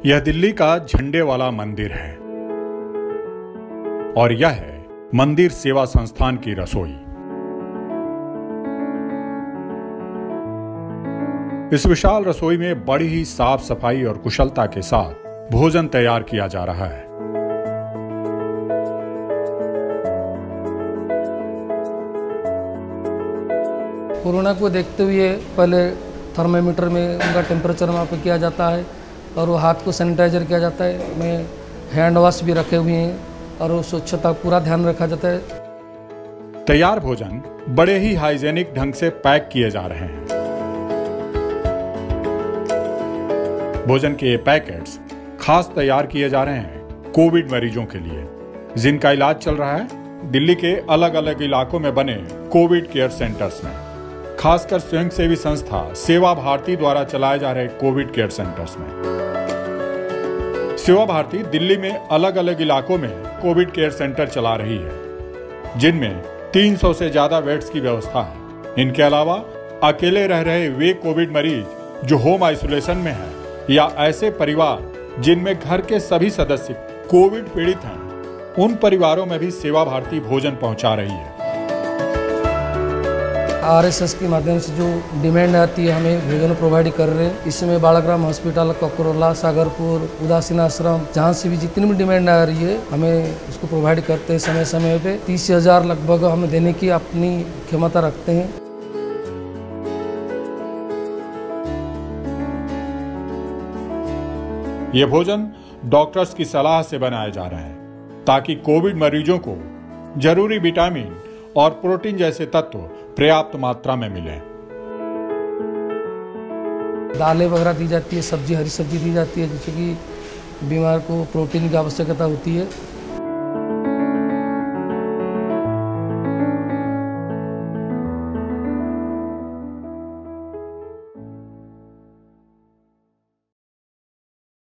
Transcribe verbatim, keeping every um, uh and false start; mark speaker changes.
Speaker 1: यह दिल्ली का झंडे वाला मंदिर है और यह है मंदिर सेवा संस्थान की रसोई। इस विशाल रसोई में बड़ी ही साफ सफाई और कुशलता के साथ भोजन तैयार किया जा रहा है।
Speaker 2: कोरोना को देखते हुए पहले थर्मामीटर में उनका टेम्परेचर माप किया जाता है और वो हाथ को सैनिटाइजर किया जाता है। में हैंड वॉश भी रखे हुए हैं और वो स्वच्छता पूरा ध्यान रखा जाता है।
Speaker 1: तैयार भोजन बड़े ही हाइजेनिक ढंग से पैक किए जा रहे हैं। भोजन के ये पैकेट्स खास तैयार किए जा रहे हैं कोविड मरीजों के लिए, जिनका इलाज चल रहा है दिल्ली के अलग अलग इलाकों में बने कोविड केयर सेंटर्स में, खासकर स्वयंसेवी संस्था सेवा भारती द्वारा चलाए जा रहे कोविड केयर सेंटर्स में। सेवा भारती दिल्ली में अलग अलग इलाकों में कोविड केयर सेंटर चला रही है, जिनमें तीन सौ से ज्यादा बेड्स की व्यवस्था है। इनके अलावा अकेले रह रहे वे कोविड मरीज जो होम आइसोलेशन में हैं या ऐसे परिवार जिनमें घर के सभी सदस्य कोविड पीड़ित हैं, उन परिवारों में भी सेवा भारती भोजन पहुंचा रही है।
Speaker 2: आरएसएस के माध्यम से जो डिमांड आती है हमें भोजन प्रोवाइड कर रहे हैं। इसमें बालाग्राम हॉस्पिटल, ककरोला, सागरपुर, उदासीन आश्रम, जहाँ से भी जितनी भी डिमांड आ रही है हमें उसको प्रोवाइड करते हैं समय समय पे। तीस हजार लगभग हमें देने की अपनी क्षमता रखते हैं।
Speaker 1: ये भोजन डॉक्टर्स की सलाह से बनाए जा रहे हैं ताकि कोविड मरीजों को जरूरी विटामिन और प्रोटीन जैसे तत्व पर्याप्त मात्रा में मिले।
Speaker 2: दालें वगैरह दी जाती है, सब्जी, हरी सब्जी दी जाती है, जिससे कि बीमार को प्रोटीन की आवश्यकता होती है।